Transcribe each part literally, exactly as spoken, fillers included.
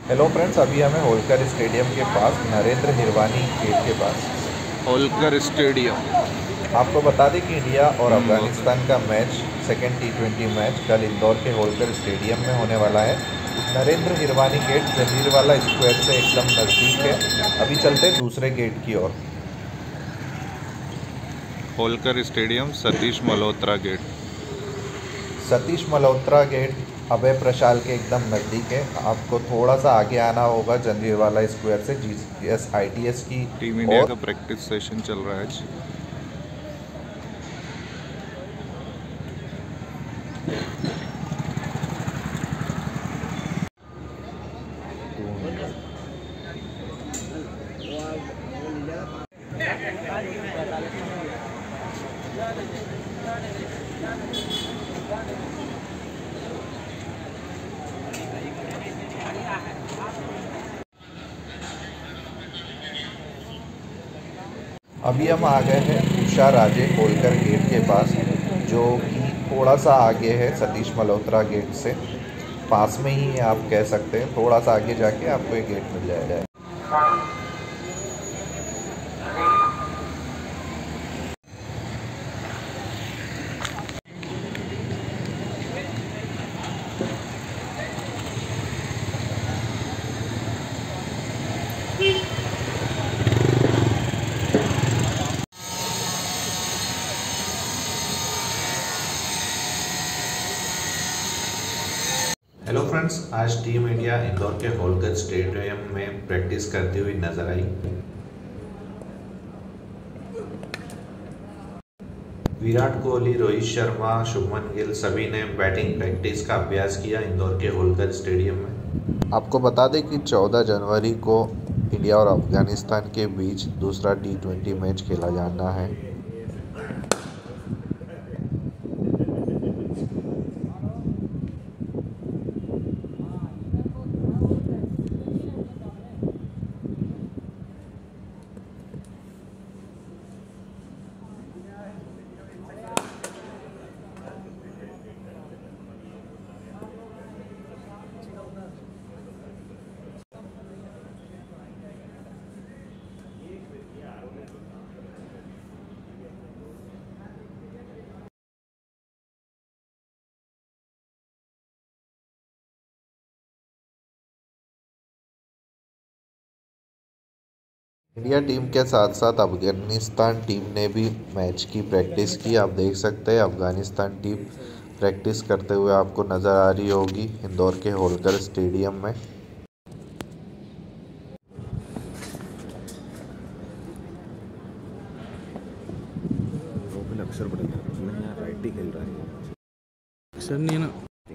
Hello friends, अभी हमें Holkar stadium के पास नरेंद्र हिरवानी गेट के पास। होलकर स्टेडियम। आपको बता दें कि इंडिया और हम्म, बहुत अफ़गानिस्तान का match, second T twenty match कल इंदौर के होलकर स्टेडियम में होने वाला है। नरेंद्र हिरवानी गेट जंजीरवाला स्क्वायर से एकदम नज़दीक है। अभी चलते हैं दूसरे गेट की ओर। Holkar stadium, Satish Malhotra gate. Satish Malhotra gate Abhay Prashal के एकदम नज़दीक है। आपको थोड़ा सा आगे आना होगा जंजीरवाला स्क्वायर से G S I T S की टीम इंडिया ओर। का प्रैक्टिस सेशन चल रहा है आज। अभी हम आ गए हैं उषा राजे होलकर गेट के पास, जो कि थोड़ा सा आगे है सतीश मल्होत्रा गेट से। पास में ही है आप कह सकते हैं। थोड़ा सा आगे जाके आपको ये गेट मिल जाएगा। हेलो फ्रेंड्स, आज टीम इंडिया इंदौर के होलकर स्टेडियम में प्रैक्टिस करती हुई नजर आई। विराट कोहली, रोहित शर्मा, शुभमन गिल सभी ने बैटिंग प्रैक्टिस का अभ्यास किया इंदौर के होलकर स्टेडियम में। आपको बता दें कि चौदह जनवरी को इंडिया और अफगानिस्तान के बीच दूसरा टी ट्वेंटी मैच खेला जाना है। इंडिया टीम के साथ साथ अफगानिस्तान टीम ने भी मैच की प्रैक्टिस की। आप देख सकते हैं अफगानिस्तान टीम प्रैक्टिस करते हुए आपको नज़र आ रही होगी इंदौर के होलकर स्टेडियम में। अक्षर पड़ेगा नहीं यार, राइट ही खेल रहा है। अक्षर नहीं है ना।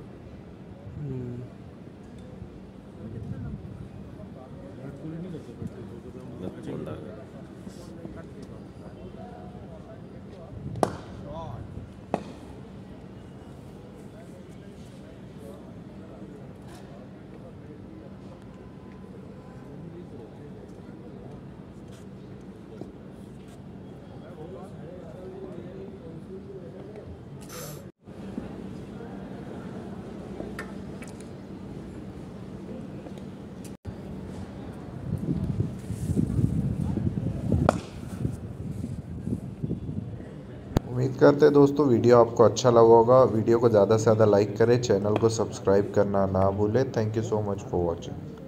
उम्मीद करते हैं दोस्तों वीडियो आपको अच्छा लगा होगा। वीडियो को ज़्यादा से ज़्यादा लाइक करें, चैनल को सब्सक्राइब करना ना भूलें। Thank you so much for watching.